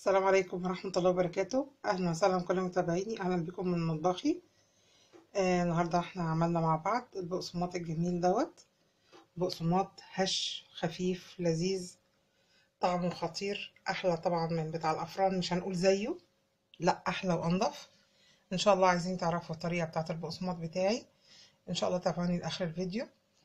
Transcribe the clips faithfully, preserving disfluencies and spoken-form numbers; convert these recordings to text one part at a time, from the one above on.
السلام عليكم ورحمة الله وبركاته. أهلا وسهلا بكل متابعيني، أهلا بكم من مطبخي. آه النهاردة احنا عملنا مع بعض البقسماط الجميل دوت بقسماط هش خفيف لذيذ، طعمه خطير، أحلى طبعا من بتاع الأفران، مش هنقول زيه، لا أحلى وأنضف. إن شاء الله عايزين تعرفوا الطريقة بتاعة البقسماط بتاعي، إن شاء الله تابعوني لآخر الفيديو.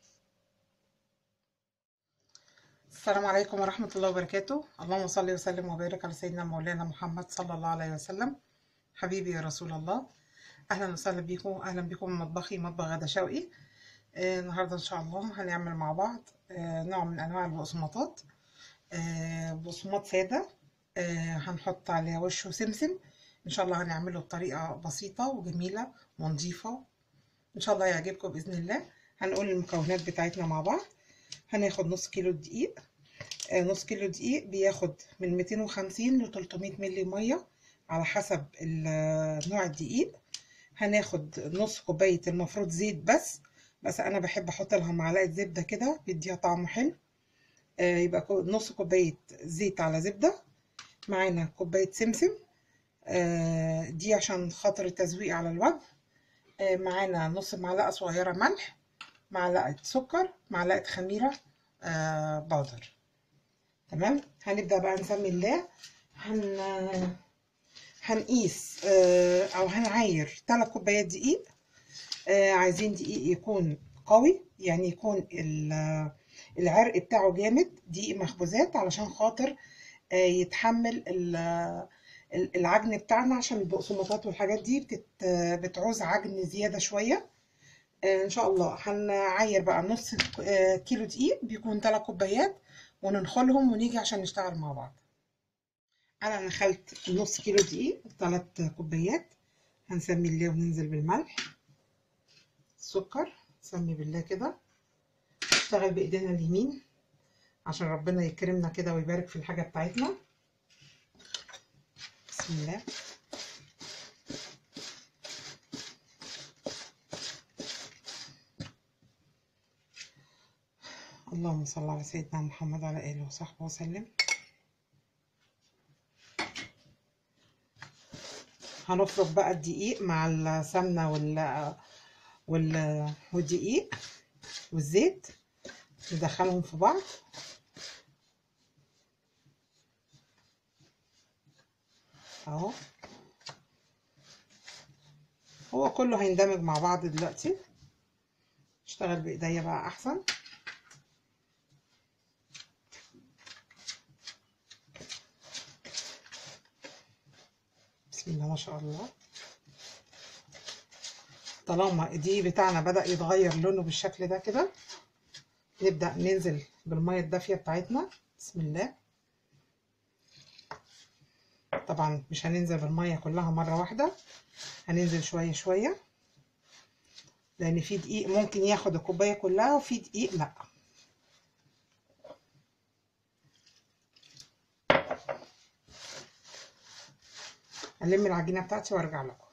السلام عليكم ورحمة الله وبركاته. اللهم صل وسلم وبارك على سيدنا مولانا محمد صلى الله عليه وسلم. حبيبي يا رسول الله، اهلا وسهلا بيكم، اهلا بيكم من مطبخي، مطبخ غدا شوقي. آه النهارده ان شاء الله هنعمل مع بعض آه نوع من انواع البقسماطات. آه بقسماط ساده، آه هنحط عليه وشه سمسم. ان شاء الله هنعمله بطريقه بسيطه وجميله ونظيفه، ان شاء الله يعجبكم باذن الله. هنقول المكونات بتاعتنا مع بعض. هناخد نص كيلو دقيق. آه نص كيلو دقيق بياخد من مئتين وخمسين ل ثلاثمئة مللي ميه على حسب نوع الدقيق. هناخد نص كوباية المفروض زيت بس بس انا بحب احط لها معلقة زبدة كده بيديها طعم حلو. آه يبقى نص كوباية زيت على زبدة. معانا كوباية سمسم، آه دي عشان خاطر التزويق على الوجه. آه معانا نص معلقة صغيرة ملح، معلقة سكر، معلقة خميرة آه بودر. تمام، هنبدأ بقى نسمي الله. هن هنقيس آه او هنعاير ثلاث كوبايات دقيق. آه عايزين دقيق يكون قوي، يعني يكون العرق بتاعه جامد، دقيق مخبوزات علشان خاطر آه يتحمل العجن بتاعنا، عشان البقسماطات والحاجات دي بتت بتعوز عجن زيادة شوية. آه ان شاء الله هنعاير بقى نص آه كيلو دقيق بيكون ثلاث كوبايات، وننخلهم ونيجي عشان نشتغل مع بعض. انا نخلت نص كيلو دقيق ثلاث كوبايات. هنسمي الله وننزل بالملح، السكر، نسمي بالله كده، نشتغل بايدينا اليمين عشان ربنا يكرمنا كده ويبارك في الحاجه بتاعتنا. بسم الله. اللهم صل على سيدنا محمد وعلى اله وصحبه وسلم. هنفرك بقى الدقيق مع السمنه وال وال والدقيق والزيت، ندخلهم في بعض اهو. هو كله هيندمج مع بعض دلوقتي. اشتغل بايديا بقى احسن. بسم الله ما شاء الله. طالما الدقيق بتاعنا بدأ يتغير لونه بالشكل ده كده، نبدأ ننزل بالمية الدافية بتاعتنا. بسم الله. طبعا مش هننزل بالمية كلها مرة واحدة، هننزل شوية شوية، لأن في دقيق ممكن ياخد الكوباية كلها وفي دقيق لأ. هلم العجينة بتاعتي وارجع لكم.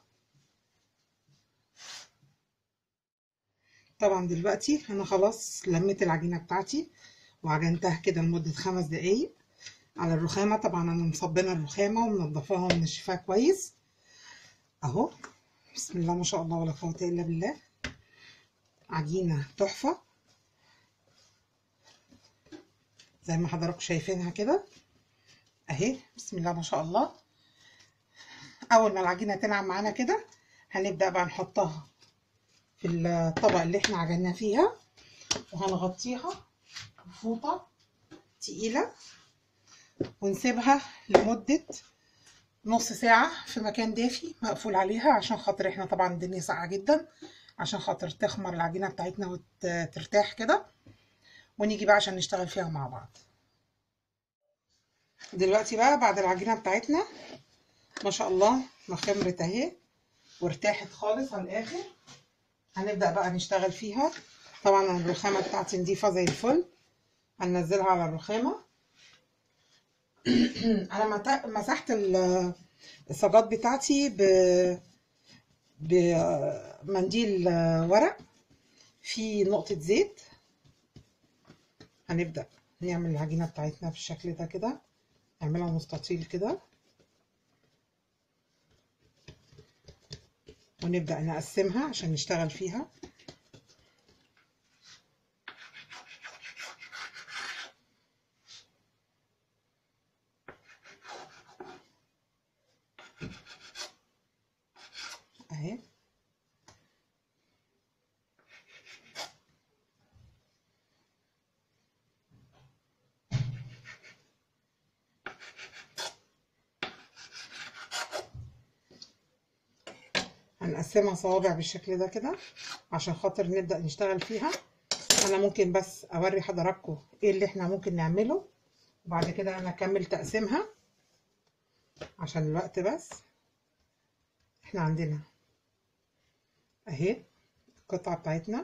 طبعا دلوقتي انا خلاص لميت العجينة بتاعتي وعجنتها كده لمدة خمس دقايق على الرخامة. طبعا انا مصبنة الرخامة ومنضفاها ومنشفاها كويس اهو. بسم الله ما شاء الله ولا قوة الا بالله. عجينة تحفة زي ما حضراتكم شايفينها كده اهي. بسم الله ما شاء الله. اول ما العجينة تنعم معانا كده هنبدأ بقى نحطها في الطبق اللي احنا عجناه فيها، وهنغطيها بفوطة تقيلة ونسيبها لمدة نص ساعة في مكان دافي مقفول عليها، عشان خاطر احنا طبعا الدنيا ساقعة جدا، عشان خاطر تخمر العجينة بتاعتنا وترتاح كده، ونيجي بقى عشان نشتغل فيها مع بعض. دلوقتي بقى بعد العجينة بتاعتنا ما شاء الله ما خمرت اهي وارتاحت خالص على الاخر، هنبدأ بقى نشتغل فيها. طبعا الرخامة بتاعتي نضيفة زي الفل، هننزلها على الرخامة. انا مسحت الصاجات بتاعتي ب بمنديل ورق فيه نقطة زيت. هنبدأ نعمل العجينة بتاعتنا بالشكل ده كده، نعملها مستطيل كده ونبدأ نقسمها عشان نشتغل فيها. اهي هنقسمها صوابع بالشكل ده كده عشان خاطر نبدأ نشتغل فيها. انا ممكن بس اوري حضراتكم ايه اللي احنا ممكن نعمله، وبعد كده انا اكمل تقسيمها عشان الوقت. بس احنا عندنا اهي القطعة بتاعتنا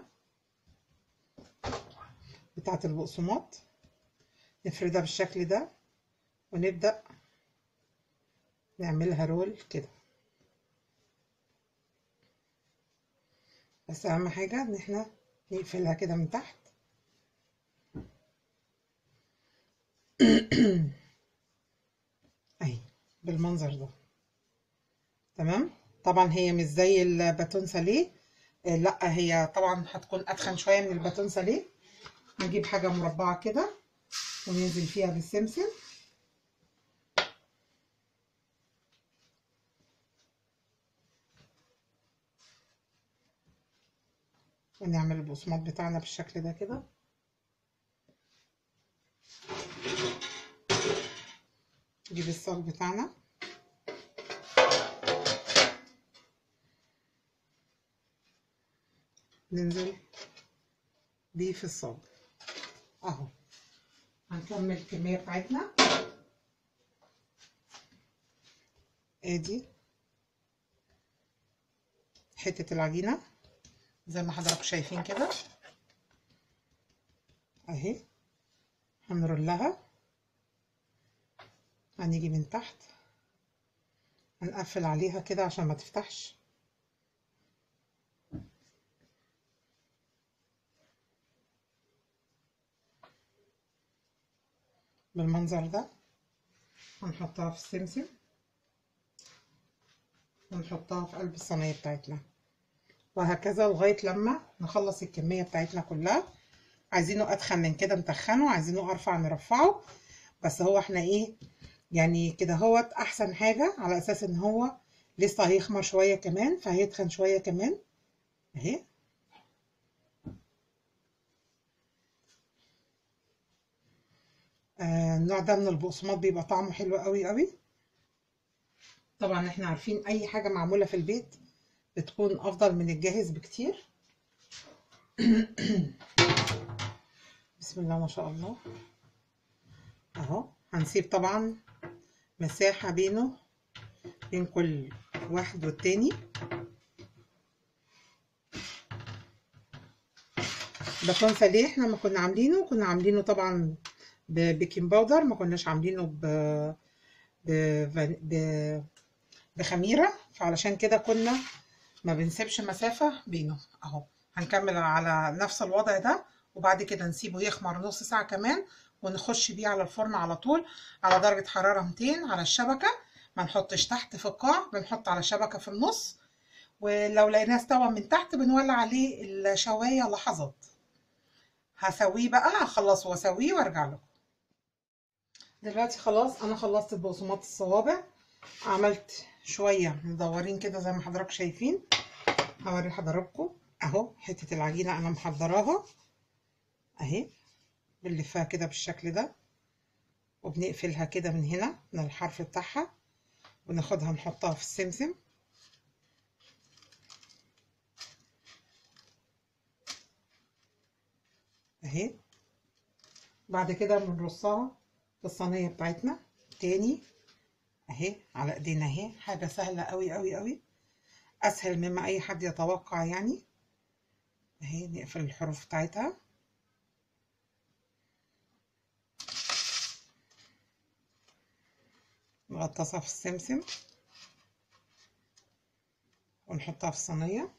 بتاعت البقسماط، نفردها بالشكل ده ونبدأ نعملها رول كده. بس اهم حاجة ان احنا نقفلها كده من تحت. اهي بالمنظر ده تمام. طبعا هي مش زي الباتون ساليه، لا هي طبعا هتكون اتخن شويه من الباتون ساليه. نجيب حاجه مربعه كده وننزل فيها بالسمسم، ونعمل البقسماط بتاعنا بالشكل ده كده. نجيب الصاج بتاعنا ننزل بيه في الصاج اهو. هنكمل الكميه بتاعتنا. ادي حته العجينه زي ما حضراتكم شايفين كده اهي. هنرولها، هنيجي من تحت هنقفل عليها كده عشان ما تفتحش. بالمنظر ده هنحطها في السمسم ونحطها في قلب الصينيه بتاعتنا، وهكذا لغايه لما نخلص الكميه بتاعتنا كلها. عايزينه اتخن من كده نتخنه، عايزينه ارفع نرفعه، بس هو احنا ايه يعني كده هوت احسن حاجه، على اساس ان هو لسه هيخمر شويه كمان فهيتخن شويه كمان اهي. آه النوع ده من البقسماط بيبقى طعمه حلو قوي قوي. طبعا احنا عارفين اي حاجه معموله في البيت بتكون افضل من الجاهز بكتير. بسم الله ما شاء الله اهو. هنسيب طبعا مساحه بينه بين كل واحد والتاني. باتون ساليه احنا ما كنا عاملينه، كنا عاملينه طبعا ببيكنج باودر، ما كناش عاملينه ب... ب... ب... بخميره، فعلشان كده كنا ما بنسيبش مسافه بينه اهو. هنكمل على نفس الوضع ده، وبعد كده نسيبه يخمر نص ساعه كمان ونخش بيه على الفرن على طول على درجه حراره مئتين على الشبكه. ما نحطش تحت في القاع، بنحط على شبكه في النص، ولو لقيناه استوى من تحت بنولع عليه الشوايه لحظات. هسويه بقى، هخلصه واسويه وارجع لكم. دلوقتي خلاص انا خلصت البقسماط الصوابع، عملت شويه مدورين كده زي ما حضراتكم شايفين. هوري حضراتكم اهو حته العجينه انا محضراها اهي. بنلفها كده بالشكل ده وبنقفلها كده من هنا من الحرف بتاعها، وناخدها نحطها في السمسم اهي. بعد كده بنرصها في الصينيه بتاعتنا تاني اهي على ايدينا اهي. حاجه سهله قوي قوي قوي، اسهل مما اي حد يتوقع يعني اهي. نقفل الحروف بتاعتها نغطسها في السمسم ونحطها في الصينيه.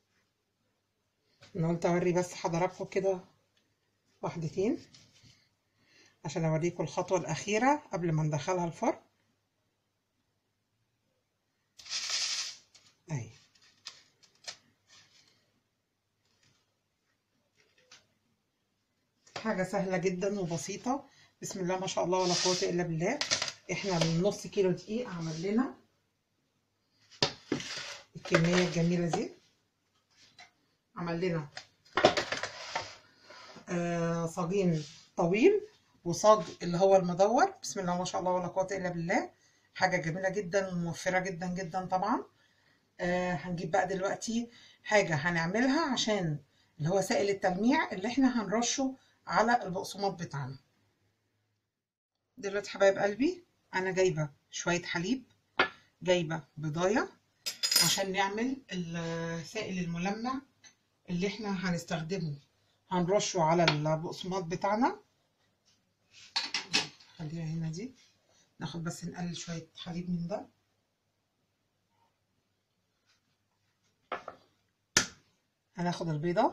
انا قلت اوري بس حضراتكم كده واحدتين عشان اوريكم الخطوه الاخيره قبل ما ندخلها الفرن اهي. حاجة سهلة جدا وبسيطة، بسم الله ما شاء الله ولا قوة الا بالله. احنا النص كيلو دقيق عمل لنا الكمية الجميلة دي، عمل لنا آه صاجين طويل وصاج اللي هو المدور، بسم الله ما شاء الله ولا قوة الا بالله. حاجة جميلة جدا وموفرة جدا جدا طبعا. آه هنجيب بقى دلوقتي حاجة هنعملها عشان اللي هو سائل التلميع اللي احنا هنرشه على البقسماط بتاعنا. دلوقتي حبايب قلبي انا جايبة شوية حليب، جايبة بضاية عشان نعمل السائل الملمع اللي احنا هنستخدمه، هنرشه على البقسماط بتاعنا. خليها هنا دي، ناخد بس نقلل شوية حليب من ده. هناخد البيضة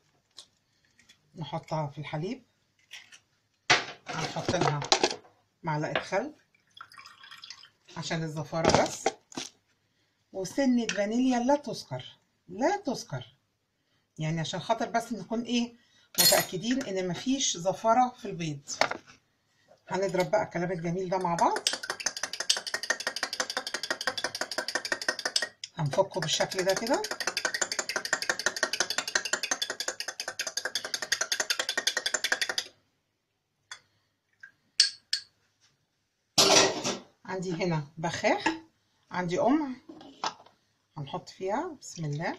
نحطها في الحليب، هنحط لها معلقة خل عشان الزفارة بس، وسنة فانيليا لا تذكر لا تذكر، يعني عشان خاطر بس نكون ايه متأكدين ان مفيش زفارة في البيض. هنضرب بقى الكلام الجميل ده مع بعض، هنفكه بالشكل ده كده. عندي هنا بخاخ، عندي قمع هنحط فيها، بسم الله.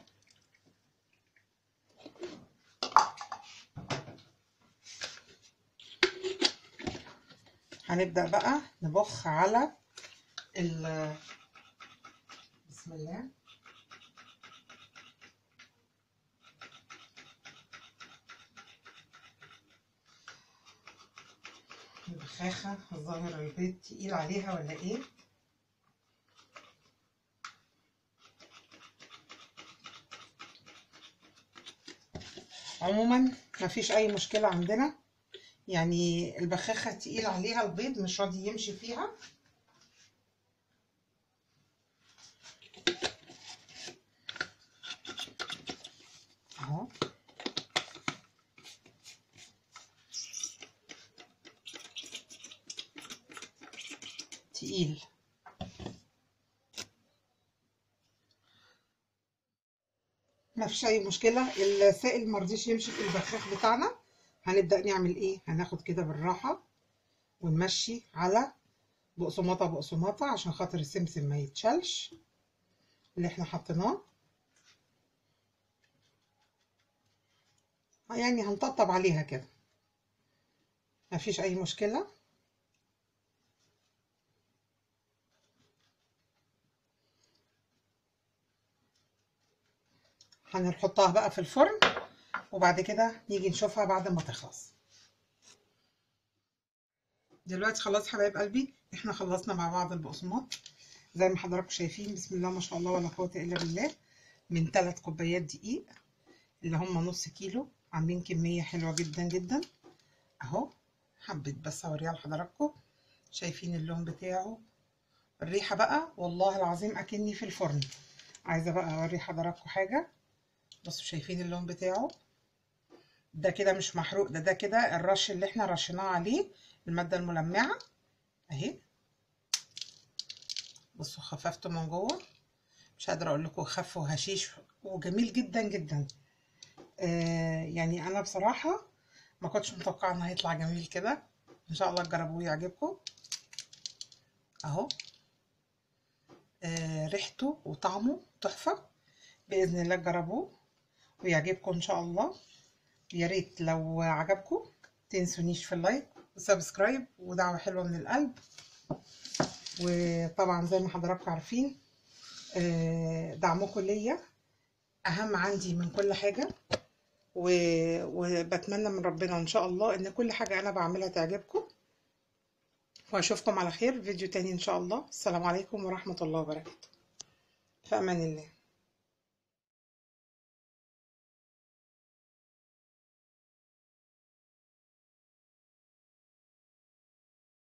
هنبدأ بقى نبخ على ال بسم الله. البخاخة الظاهر البيض تقيل عليها ولا ايه؟ عموما مفيش اي مشكلة عندنا، يعني البخاخة تقيل عليها البيض مش راضي يمشي فيها. اهو تقيل. مفيش اي مشكلة، السائل مرضيش يمشي في البخاخ بتاعنا. هنبدأ نعمل ايه؟ هناخد كده بالراحة ونمشي على بقسماطة بقسماطة عشان خاطر السمسم ما يتشالش اللي احنا حطيناه، يعني هنطبطب عليها كده، مفيش اي مشكلة. هنحطها بقى في الفرن وبعد كده نيجي نشوفها بعد ما تخلص. دلوقتي خلاص حبايب قلبي احنا خلصنا مع بعض البقسماط زي ما حضراتكم شايفين، بسم الله ما شاء الله ولا قوة الا بالله. من ثلاث كوبايات دقيق اللي هم نص كيلو، عاملين كمية حلوة جدا جدا اهو. حبيت بس اوريها لحضراتكم، شايفين اللون بتاعه، الريحة بقى والله العظيم اكني في الفرن. عايزة بقى اوري حضراتكم حاجة، بصوا شايفين اللون بتاعه ده كده مش محروق، ده ده كده الرش اللي احنا رشيناه عليه المادة الملمعة اهي. بصوا خففته من جوه، مش قادرة اقول لكم خف وهشيش وجميل جدا جدا. آه يعني انا بصراحة ما كنتش متوقعة انه هيطلع جميل كده. ان شاء الله تجربوه يعجبكم اهو. آه ريحته وطعمه تحفة، باذن الله تجربوه ويعجبكم ان شاء الله. يا ريت لو عجبكم تنسونيش في اللايك وسبسكرايب ودعوة حلوة من القلب. وطبعا زي ما حضراتكم عارفين دعمكم ليا اهم عندي من كل حاجة، وبتمنى من ربنا ان شاء الله ان كل حاجة انا بعملها تعجبكم. واشوفكم على خير فيديو تاني ان شاء الله. السلام عليكم ورحمة الله وبركاته، في امان الله.